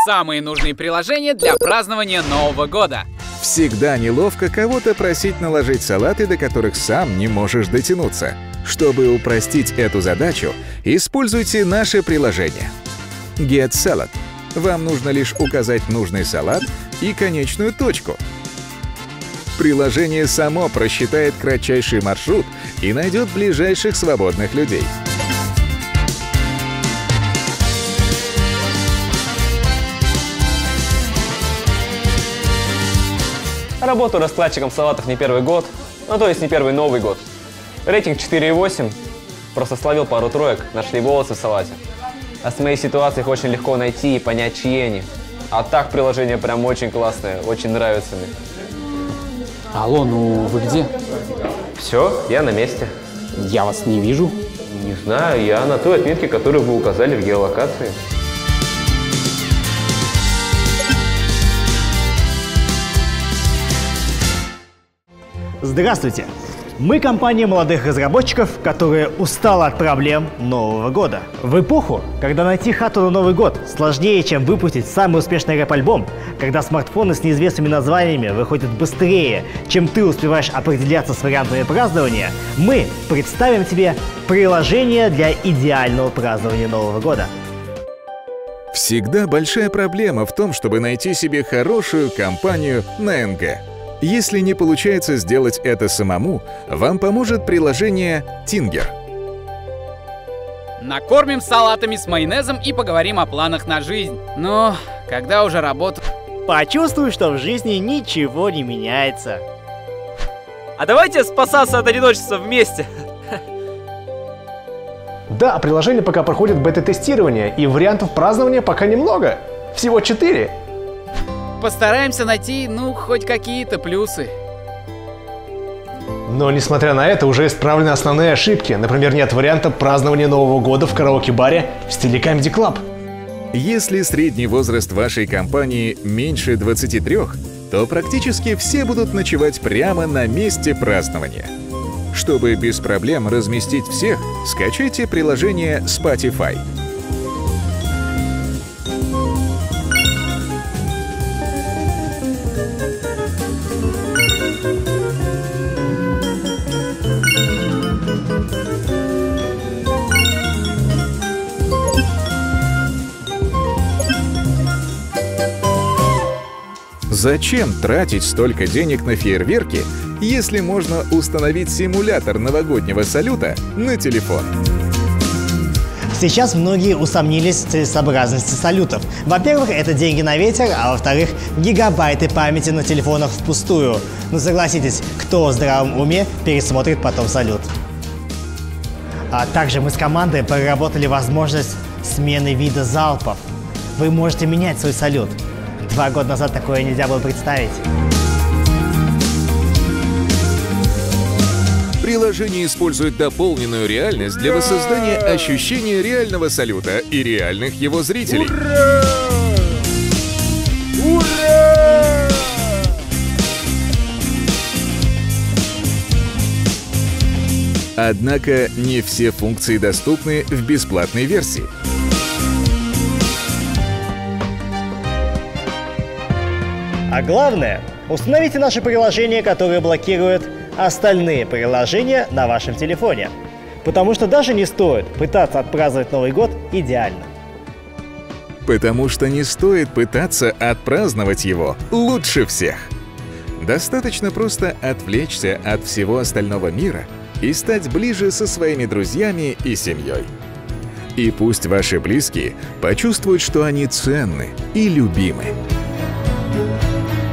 Самые нужные приложения для празднования Нового года. Всегда неловко кого-то просить наложить салаты, до которых сам не можешь дотянуться. Чтобы упростить эту задачу, используйте наше приложение Get Salad. Вам нужно лишь указать нужный салат и конечную точку. Приложение само просчитает кратчайший маршрут и найдет ближайших свободных людей. Работаю раскладчиком салатов не первый год, ну то есть не первый Новый год. Рейтинг 4,8. Просто словил пару троек, нашли волосы в салате. А с моей ситуацией их очень легко найти и понять, чьи они. А так приложение прям очень классное, очень нравится мне. Алло, ну вы где? Все, я на месте. Я вас не вижу. Не знаю, я на той отметке, которую вы указали в геолокации. Здравствуйте! Мы компания молодых разработчиков, которая устала от проблем Нового года. В эпоху, когда найти хату на Новый год сложнее, чем выпустить самый успешный рэп-альбом, когда смартфоны с неизвестными названиями выходят быстрее, чем ты успеваешь определяться с вариантами празднования, мы представим тебе приложение для идеального празднования Нового года. Всегда большая проблема в том, чтобы найти себе хорошую компанию на НГ. Если не получается сделать это самому, вам поможет приложение Tinger. Накормим салатами с майонезом и поговорим о планах на жизнь. Но когда уже работа... Почувствуй, что в жизни ничего не меняется. А давайте спасаться от одиночества вместе. Да, приложение пока проходит бета-тестирование, и вариантов празднования пока немного. Всего 4. Постараемся найти, ну, хоть какие-то плюсы. Но, несмотря на это, уже исправлены основные ошибки. Например, нет варианта празднования Нового года в караоке-баре в стиле Comedy Club. Если средний возраст вашей компании меньше 23, то практически все будут ночевать прямо на месте празднования. Чтобы без проблем разместить всех, скачайте приложение Spotify. Зачем тратить столько денег на фейерверки, если можно установить симулятор новогоднего салюта на телефон? Сейчас многие усомнились в целесообразности салютов. Во-первых, это деньги на ветер, а во-вторых, гигабайты памяти на телефонах впустую. Но согласитесь, кто в здравом уме пересмотрит потом салют? А также мы с командой проработали возможность смены вида залпов. Вы можете менять свой салют. 2 года назад такое нельзя было представить. Приложение использует дополненную реальность для воссоздания ощущения реального салюта и реальных его зрителей. Ура! Ура! Однако не все функции доступны в бесплатной версии. А главное, установите наше приложение, которое блокирует остальные приложения на вашем телефоне. Потому что даже не стоит пытаться отпраздновать Новый год идеально. Потому что не стоит пытаться отпраздновать его лучше всех. Достаточно просто отвлечься от всего остального мира и стать ближе со своими друзьями и семьей. И пусть ваши близкие почувствуют, что они ценны и любимы.